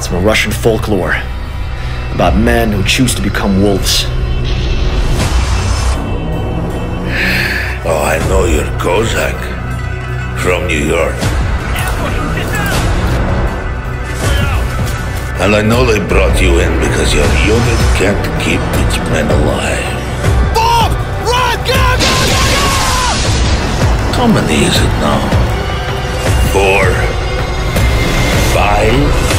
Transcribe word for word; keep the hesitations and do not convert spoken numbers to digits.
Some Russian folklore about men who choose to become wolves. Oh, I know you're Kozak. From New York. And I know they brought you in because your unit can't keep its men alive. Bob! Run! Go, go, go, go! How many is it now? Four? Five?